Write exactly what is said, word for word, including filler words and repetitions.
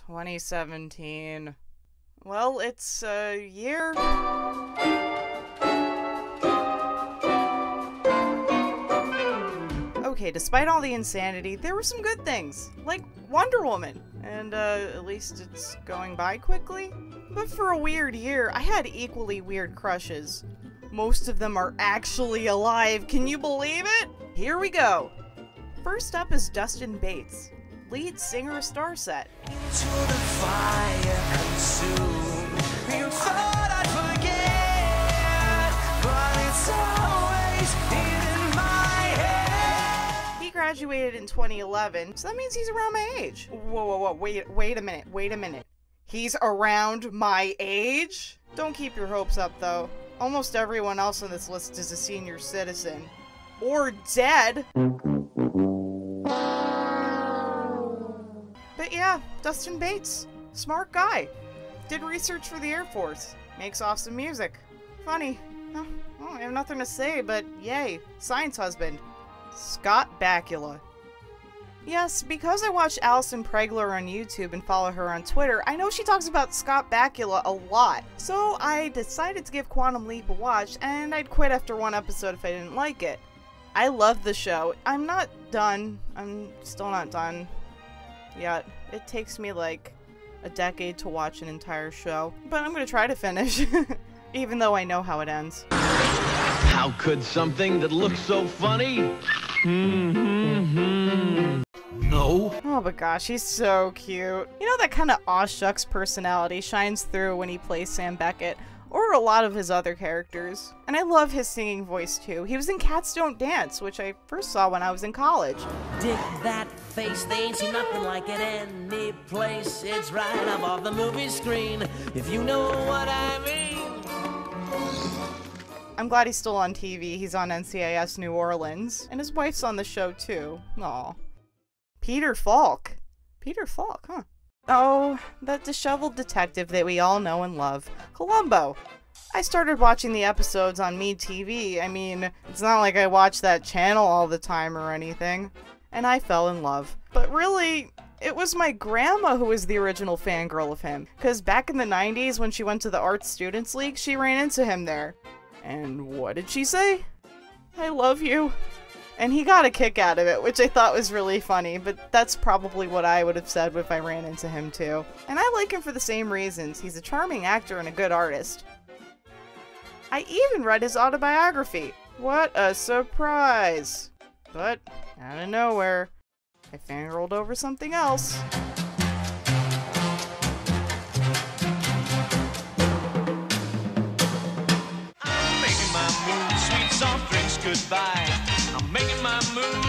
twenty seventeen. Well, it's a year. Okay, despite all the insanity, there were some good things, like Wonder Woman, and uh, at least it's going by quickly. But for a weird year, I had equally weird crushes. Most of them are actually alive, can you believe it? Here we go. First up is Dustin Bates, lead singer of Starset. Into the fire consumed. You thought I'd forget, but it's always in my head. He graduated in twenty eleven, so that means he's around my age. Whoa, whoa, whoa, wait, wait a minute, wait a minute. He's around my age? Don't keep your hopes up, though. Almost everyone else on this list is a senior citizen. Or dead. But yeah, Dustin Bates. Smart guy. Did research for the Air Force. Makes awesome music. Funny. Oh, oh, I have nothing to say, but yay. Science husband. Scott Bakula. Yes, because I watch Allison Pregler on YouTube and follow her on Twitter, I know she talks about Scott Bakula a lot. So I decided to give Quantum Leap a watch, and I'd quit after one episode if I didn't like it. I love the show. I'm not done. I'm still not done yet. It takes me like a decade to watch an entire show, but I'm gonna try to finish, even though I know how it ends. How could something that looks so funny? Mm-hmm. No. Oh but gosh, he's so cute. You know, that kind of aw shucks personality shines through when he plays Sam Beckett, or a lot of his other characters. And I love his singing voice too. He was in Cats Don't Dance, which I first saw when I was in college. Dig that face, they ain't seen nothing like it any place. It's right up off the movie screen, if you know what I mean. I'm glad he's still on T V. He's on N C I S New Orleans. And his wife's on the show too. Aw. Peter Falk. Peter Falk, huh? Oh, that disheveled detective that we all know and love. Columbo. I started watching the episodes on Me T V. I mean, it's not like I watch that channel all the time or anything. And I fell in love. But really, it was my grandma who was the original fangirl of him. Because back in the nineties, when she went to the Art Students League, she ran into him there. And what did she say? I love you. And he got a kick out of it, which I thought was really funny, but that's probably what I would have said if I ran into him too. And I like him for the same reasons. He's a charming actor and a good artist. I even read his autobiography. What a surprise! But, out of nowhere, I fangirled over something else. I'm making my move, sweet soft drinks goodbye. I'm making my move.